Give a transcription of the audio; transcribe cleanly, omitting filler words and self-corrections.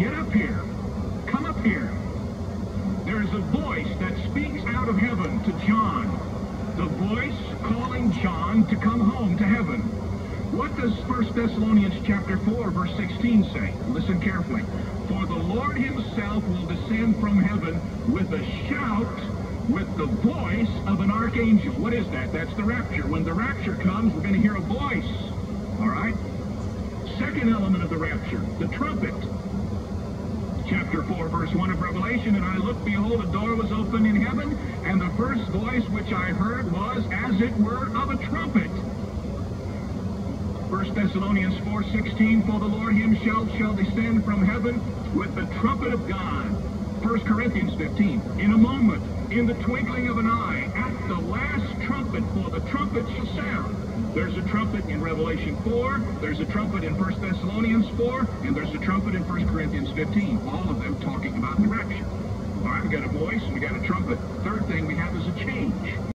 get up here. Come up here. There's a voice that speaks out of heaven to John. The voice calling John to come home to heaven. What does 1 Thessalonians chapter 4, verse 16 say? Listen carefully. For the Lord himself will descend from heaven with a shout, with the voice of an archangel. What is that? That's the rapture. When the rapture comes, we're going to hear a voice. All right? Second element of the rapture, the trumpet. Chapter 4, verse 1 of Revelation, and I looked, behold, a door was opened in heaven, and the first voice which I heard was, as it were, of a trumpet. 1 Thessalonians 4:16, for the Lord himself shall descend from heaven with the trumpet of God. 1 Corinthians 15, in a moment, in the twinkling of an eye, at the last trumpet, for the trumpet shall sound. There's a trumpet in Revelation 4, there's a trumpet in 1 Thessalonians 4, and there's a trumpet in 1 Corinthians 15, all of them talking about the rapture. All right, we got a voice, we got a trumpet. Third thing we have is a change.